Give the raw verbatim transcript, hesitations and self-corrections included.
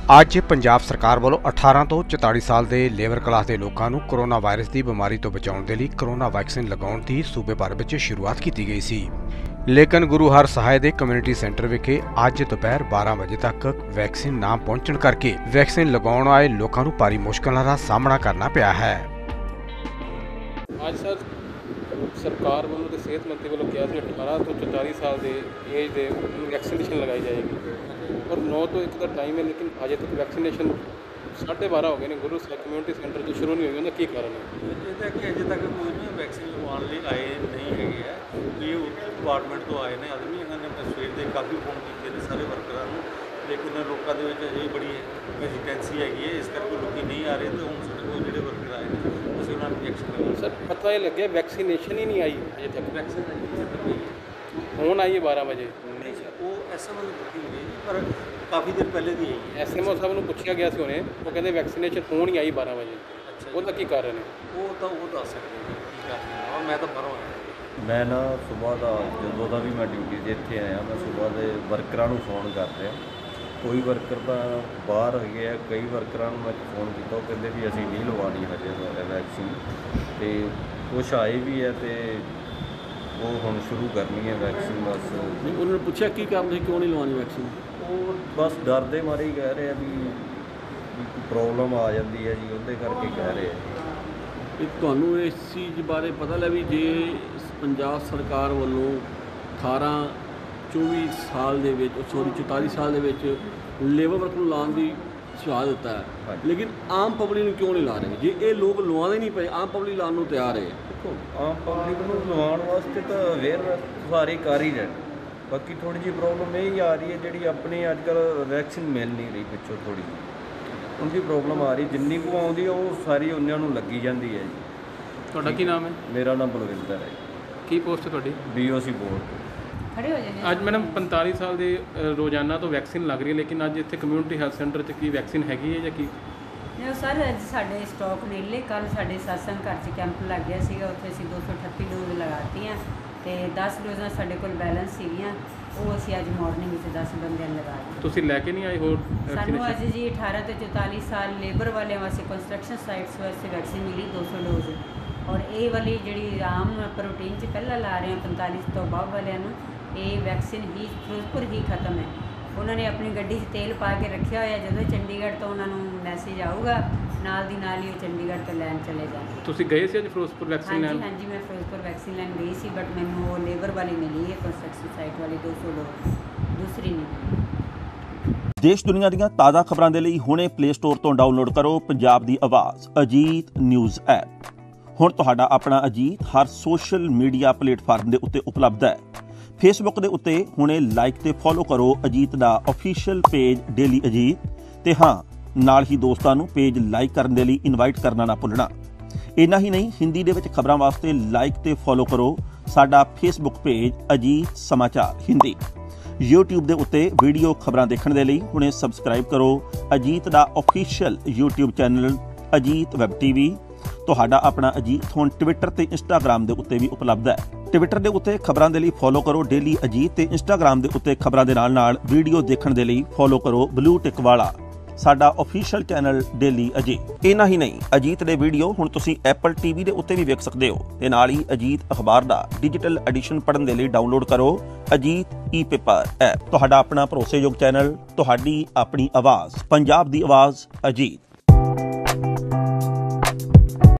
ਅੱਜ ਪੰਜਾਬ ਸਰਕਾਰ ਵੱਲੋਂ अठारह ਤੋਂ चौतालीस ਸਾਲ ਦੇ ਲੇਬਰ ਕਲਾਸ ਦੇ ਲੋਕਾਂ ਨੂੰ ਕੋਰੋਨਾ ਵਾਇਰਸ ਦੀ ਬਿਮਾਰੀ ਤੋਂ ਬਚਾਉਣ ਦੇ ਲਈ ਕੋਰੋਨਾ ਵੈਕਸੀਨ ਲਗਾਉਣ ਦੀ ਸੂਬੇ ਭਰ ਵਿੱਚ ਸ਼ੁਰੂਆਤ ਕੀਤੀ ਗਈ ਸੀ। ਲੇਕਿਨ ਗੁਰੂ ਹਰ ਸਹਾਇ ਦੇ ਕਮਿਊਨਿਟੀ ਸੈਂਟਰ ਵਿਖੇ ਅੱਜ ਦੁਪਹਿਰ बारह ਵਜੇ ਤੱਕ ਵੈਕਸੀਨ ਨਾ ਪਹੁੰਚਣ ਕਰਕੇ ਵੈਕਸੀਨ ਲਗਾਉਣ ਆਏ ਲੋਕਾਂ ਨੂੰ ਭਾਰੀ ਮੁਸ਼ਕਲਾਂ ਦਾ ਸਾਹਮਣਾ ਕਰਨਾ ਪਿਆ ਹੈ। ਅੱਜ ਸਰ ਸਰਕਾਰ ਵੱਲੋਂ ਤੇ ਸਿਹਤ ਮੰਤਰੀ ਵੱਲੋਂ ਕਿਹਾ ਸੀ अठारह ਤੋਂ चौतालीस ਸਾਲ ਦੇ ਏਜ ਦੇ ਵੈਕਸੀਨੇਸ਼ਨ ਲਗਾਈ ਜਾਏਗੀ और नौ तो एक का टाइम है, लेकिन अजे तक वैक्सीनेशन साढ़े बारह हो गए ने गुरु कम्यूनिटी सेंटर जो शुरू नहीं हुई उनका की कारण है? ये कि अजे तक कोई ना वैक्सीन लगवाने लिए आए नहीं है। तो ये डिपार्टमेंट तो आए ने आदमी, इन्होंने अपने सवेर के काफ़ी फोन किए सारे वर्करां नूं, लेकिन लोगों के अजे बड़ी हेजिटेंसी हैगी है, इस करके लोग नहीं आ रहे। तो हम साढ़े कोल जो वर्कर आए हैं असं उन्होंने इंजैक्शन करवाना। सर पता ये लगे वैक्सीनेशन ही नहीं आई अजे तक? वैक्सीन अजे तक नहीं फोन आई है बारह बजे नहीं सर, वो एस एम ओ की हुई है पर काफ़ी देर पहले दी आई है। एस एम ओ साहब को पूछा गया उन्हें, वो कहते वैक्सीनेशन फोन ही आई बारह बजे। अच्छा, उसका की कारण है? वो तो वो दस सकते हैं की कारण है। और मैं तो बाहरों आया, मैं ना सुबह का जो का भी मैं ड्यूटी से इतने आया, मैं सुबह के वर्करां नूं फोन कर रहा। कोई वर्कर तो बाहर है, कई वर्करां नूं मैं फोन किया, कहते भी असीं नहीं लवानी हजे वैक्सीन, तो कुछ आए भी है तो वो हम शुरू करनी है वैक्सीन। बस उन्होंने पूछा की काम थी क्यों नहीं लवानी वैक्सीन? वो बस डर दे मारे ही कह रहे हैं भी प्रॉब्लम आ जाती है जी, उहदे करके कह रहे हैं। ਤੁਹਾਨੂੰ ਇਸ ਚੀਜ਼ ਬਾਰੇ ਪਤਾ ਲੱਗਾ ਵੀ ਜੇ ਪੰਜਾਬ ਸਰਕਾਰ ਵੱਲੋਂ अठारह चौबी ਸਾਲ ਦੇ ਵਿੱਚ ਸੌਰੀ चौतालीस ਸਾਲ ਦੇ ਵਿੱਚ ਲੇਬਰ ਵਰਕ ਨੂੰ ਲਾਉਣ ਦੀ ਸੁਝਾਅ ਦਿੱਤਾ ਹੈ, ਲੇਕਿਨ ਆਮ ਪਬਲਿਕ ਨੂੰ ਕਿਉਂ ਨਹੀਂ ਲਾ ਰਹੇ? ਜੇ ਇਹ ਲੋਕ ਲਵਾਉਂਦੇ ਨਹੀਂ ਪਏ, ਆਮ ਪਬਲਿਕ ਲਾਉਣ ਨੂੰ ਤਿਆਰ ਹੈ। आम पब्लिक ਨੂੰ ਲਵਾਉਣ ਵਾਸਤੇ ਤਾਂ ਅਵੇਅਰ ਸਾਰੇ ਕਰ ਹੀ ਰਹੇ। ਬਾਕੀ ਥੋੜੀ ਜਿਹੀ ਪ੍ਰੋਬਲਮ ਇਹ ਹੀ ਆ ਰਹੀ ਹੈ ਜਿਹੜੀ ਆਪਣੀ ਅੱਜ ਕੱਲ੍ਹ ਵੈਕਸੀਨ ਮਿਲ ਨਹੀਂ ਰਹੀ, ਪਿੱਛੋਂ ਥੋੜੀ ਜਿਹੀ ਉਹਦੀ ਪ੍ਰੋਬਲਮ ਆ ਰਹੀ। ਜਿੰਨੀ ਕੁ ਆਉਂਦੀ ਉਹ ਸਾਰੀ ਉਹਨਾਂ ਨੂੰ ਲੱਗੀ ਜਾਂਦੀ ਹੈ ਜੀ। ਤੁਹਾਡਾ ਕੀ ਨਾਮ ਹੈ? ਮੇਰਾ ਨਾਮ ਬਲਵਿੰਦਰ ਹੈ। ਕੀ ਪੋਸਟ ਹੈ ਤੁਹਾਡੀ? B O C board. खड़े हो जाने ਅੱਜ ਮੈਡਮ पैंतालीस ਸਾਲ ਦੇ ਰੋਜ਼ਾਨਾ ਤੋਂ ਵੈਕਸੀਨ ਲੱਗ ਰਹੀ ਹੈ, ਲੇਕਿਨ ਅੱਜ ਇੱਥੇ ਕਮਿਊਨਿਟੀ ਹੈਲਥ ਸੈਂਟਰ 'ਚ ਕੀ ਵੈਕਸੀਨ ਹੈਗੀ ਹੈ ਜਾਂ ਕੀ? नहीं सर अज साढ़े स्टॉक नीले कल साढ़े सत्संग घर च कैंप लग गया सीगा, उत्थे असीं दो सौ अठत्ती डोज लगातीਆਂ ਤੇ दस डोज़ां ਸਾਡੇ ਕੋਲ बैलेंस ਸੀਗੀਆਂ, ਉਹ ਅਸੀਂ ਅੱਜ ਮਾਰਨਿੰਗ ਵਿੱਚ दस ਬੰਦਿਆਂ ਨੂੰ ਲਗਾ ਦਿੱਤੀਆਂ। ਤੁਸੀਂ ਲੈ ਕੇ ਨਹੀਂ ਆਏ ਹੋਰ? ਸਾਨੂੰ ਅੱਜ ਜੀ अठारह ਤੋਂ चौतालीस ਸਾਲ ਲੇਬਰ ਵਾਲਿਆਂ ਵਾਸਤੇ ਕੰਸਟਰਕਸ਼ਨ ਸਾਈਟਸ ਵਾਸਤੇ ਵੈਕਸੀਨ ਮਿਲੀ दो सौ ਡੋਜ਼, ਔਰ ਇਹ ਵਾਲੀ ਜਿਹੜੀ ਆਮ ਪ੍ਰੋਟੀਨ 'ਚ ਪਹਿਲਾਂ ਲਾ ਰਹੇ ਹਾਂ पैंतालीस ਤੋਂ ਬਾਅਦ ਵਾਲਿਆਂ ਨੂੰ, ਇਹ ਵੈਕਸੀਨ ਹੀ ਫਿਰੋਜ਼ਪੁਰ ਹੀ ਖਤਮ ਹੈ। ਉਹਨਾਂ ਨੇ ਆਪਣੀ ਗੱਡੀ 'ਚ ਤੇਲ ਪਾ ਕੇ ਰੱਖਿਆ ਹੋਇਆ, ਜਦੋਂ ਚੰਡੀਗੜ੍ਹ ਤੋਂ ਉਹਨਾਂ ਨੂੰ ਮੈਸੇਜ ਆਊਗਾ ਨਾਲ ਦੀ ਨਾਲ ਹੀ ਉਹ ਚੰਡੀਗੜ੍ਹ ਤੋਂ ਲੈਣ ਚਲੇ ਜਾਣਗੇ। ਤੁਸੀਂ ਗਏ ਸੀ ਅੱਜ ਫਿਰੋਜ਼ਪੁਰ ਵੈਕਸੀਨ ਲੈਣ? ਹਾਂਜੀ ਹਾਂਜੀ, ਮੈਂ ਫਿਰੋਜ਼ਪੁਰ ਵੈਕਸੀਨ ਲੈਣ ਗਈ ਸੀ, ਬਟ ਮੈਨੂੰ ਉਹ ਲੇਬਰ ਵਾਲੀ ਮਿਲੀ ਹੈ ਕੰਸਟਰਕਸ਼ਨ ਸਾਈਟ ਵਾਲੀ दो सौ ਡੋਜ਼, ਦੂਸਰੀ ਨਹੀਂ ਮਿਲੀ। ਦੇਸ਼ ਦੁਨੀਆ ਦੀਆਂ ਤਾਜ਼ਾ ਖਬਰਾਂ ਦੇ ਲਈ ਹੁਣੇ ਪਲੇ ਸਟੋਰ ਤੋਂ ਡਾਊਨਲੋਡ ਕਰੋ ਪੰਜਾਬ ਦੀ ਆਵਾਜ਼ ਅਜੀਤ ਨਿਊਜ਼ ਐਪ। ਹੁਣ ਤੁਹਾਡਾ ਆਪਣਾ ਅਜੀਤ ਹਰ ਸੋਸ਼ਲ ਮੀਡੀਆ ਪਲੇਟਫਾਰਮ ਦੇ ਉੱਤੇ ਉਪਲਬਧ ਹੈ। ਫੇਸਬੁੱਕ ਦੇ ਉੱਤੇ ਹੁਣੇ ਲਾਈਕ ਤੇ ਫੋਲੋ ਕਰੋ ਅਜੀਤ ਦਾ ਅਫੀਸ਼ੀਅਲ ਪੇਜ ਡੇਲੀ ਅਜੀਤ, ਤੇ ਹਾਂ ਨਾਲ ਹੀ ਦੋਸਤਾਂ ਨੂੰ ਪੇਜ ਲਾਈਕ ਕਰਨ ਦੇ ਲਈ ਇਨਵਾਈਟ ਕਰਨਾ ਨਾ ਭੁੱਲਣਾ। ਇੰਨਾ ਹੀ ਨਹੀਂ, ਹਿੰਦੀ ਦੇ ਵਿੱਚ ਖਬਰਾਂ ਵਾਸਤੇ ਲਾਈਕ ਤੇ ਫੋਲੋ ਕਰੋ ਸਾਡਾ ਫੇਸਬੁੱਕ ਪੇਜ ਅਜੀਤ ਸਮਾਚਾਰ ਹਿੰਦੀ। YouTube ਦੇ ਉੱਤੇ ਵੀਡੀਓ ਖਬਰਾਂ ਦੇਖਣ ਦੇ ਲਈ ਹੁਣੇ ਸਬਸਕ੍ਰਾਈਬ ਕਰੋ ਅਜੀਤ ਦਾ official YouTube channel Ajit web TV. ਤੁਹਾਡਾ ਆਪਣਾ ਅਜੀਤ ਹੁਣ ਟਵਿੱਟਰ ਤੇ ਇੰਸਟਾਗ੍ਰਾਮ ਦੇ ਉੱਤੇ ਵੀ ਉਪਲਬਧ ਹੈ। ਟਵਿੱਟਰ ਦੇ ਉੱਤੇ ਖਬਰਾਂ ਦੇ ਲਈ ਫੋਲੋ ਕਰੋ ਡੇਲੀ ਅਜੀਤ, ਤੇ ਇੰਸਟਾਗ੍ਰਾਮ ਦੇ ਉੱਤੇ ਖਬਰਾਂ ਦੇ ਨਾਲ ਨਾਲ ਵੀਡੀਓ ਦੇਖਣ ਦੇ ਲਈ ਫੋਲੋ ਕਰੋ ਬਲੂ ਟਿਕ ਵਾਲਾ ਸਾਡਾ ਅਫੀਸ਼ੀਅਲ ਚੈਨਲ ਡੇਲੀ ਅਜੀਤ। ਇੰਨਾ ਹੀ ਨਹੀਂ, ਅਜੀਤ ਦੇ ਵੀਡੀਓ ਹੁਣ ਤੁਸੀਂ ਐਪਲ ਟੀਵੀ ਦੇ ਉੱਤੇ ਵੀ ਵੇਖ ਸਕਦੇ ਹੋ, ਤੇ ਨਾਲ ਹੀ ਅਜੀਤ ਅਖਬਾਰ ਦਾ ਡਿਜੀਟਲ ਐਡੀਸ਼ਨ ਪੜ੍ਹਨ ਦੇ ਲਈ ਡਾਊਨਲੋਡ ਕਰੋ ਅਜੀਤ ਈ ਪੇਪਰ ਐਪ। ਤੁਹਾਡਾ ਆਪਣਾ ਭਰੋਸੇਯੋਗ ਚੈਨਲ, ਤੁਹਾਡੀ ਆਪਣੀ ਆਵਾਜ਼, ਪੰਜਾਬ ਦੀ ਆਵਾਜ਼ ਅਜੀਤ।